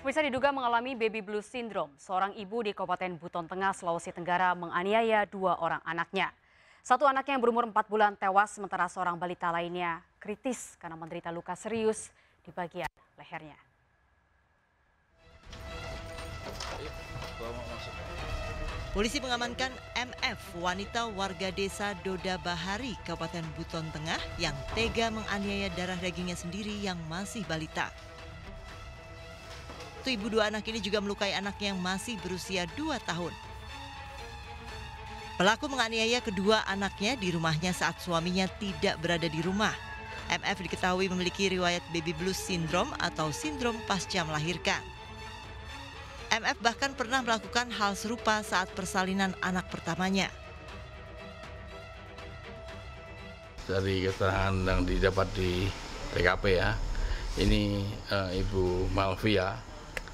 Pemirsa diduga mengalami baby blues syndrome. Seorang ibu di Kabupaten Buton Tengah, Sulawesi Tenggara menganiaya 2 orang anaknya. Satu anaknya yang berumur 4 bulan tewas, sementara seorang balita lainnya kritis karena menderita luka serius di bagian lehernya. Polisi mengamankan MF, wanita warga desa Doda Bahari, Kabupaten Buton Tengah yang tega menganiaya darah dagingnya sendiri yang masih balita. Ibu 2 anak ini juga melukai anaknya yang masih berusia 2 tahun. Pelaku menganiaya kedua anaknya di rumahnya saat suaminya tidak berada di rumah. MF diketahui memiliki riwayat baby blues syndrome atau sindrom pasca melahirkan. MF bahkan pernah melakukan hal serupa saat persalinan anak pertamanya. Dari keterangan yang didapat di TKP ya, ini Ibu Malvia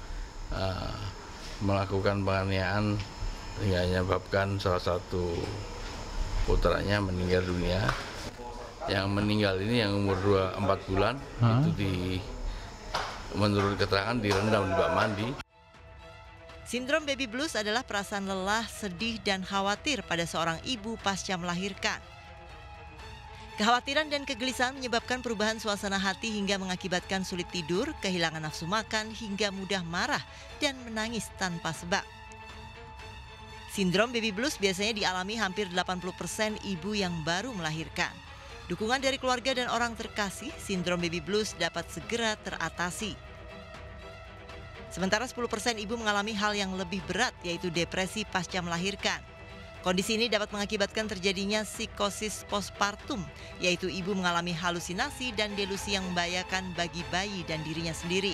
melakukan penganiayaan hingga menyebabkan salah satu putranya meninggal dunia. Yang meninggal ini yang umur 4 bulan itu menurut keterangan direndam di bak mandi. Sindrom baby blues adalah perasaan lelah, sedih, dan khawatir pada seorang ibu pasca melahirkan. Kekhawatiran dan kegelisahan menyebabkan perubahan suasana hati hingga mengakibatkan sulit tidur, kehilangan nafsu makan, hingga mudah marah dan menangis tanpa sebab. Sindrom baby blues biasanya dialami hampir 80% ibu yang baru melahirkan. Dukungan dari keluarga dan orang terkasih, sindrom baby blues dapat segera teratasi. Sementara 10% ibu mengalami hal yang lebih berat, yaitu depresi pasca melahirkan. Kondisi ini dapat mengakibatkan terjadinya psikosis postpartum, yaitu ibu mengalami halusinasi dan delusi yang membahayakan bagi bayi dan dirinya sendiri.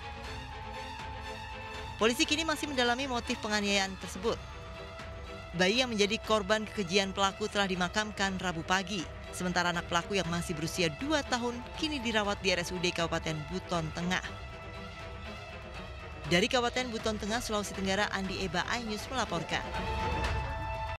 Polisi kini masih mendalami motif penganiayaan tersebut. Bayi yang menjadi korban kekejian pelaku telah dimakamkan Rabu pagi, sementara anak pelaku yang masih berusia 2 tahun kini dirawat di RSUD Kabupaten Buton Tengah. Dari Kabupaten Buton Tengah, Sulawesi Tenggara, Andi Eba, iNews melaporkan.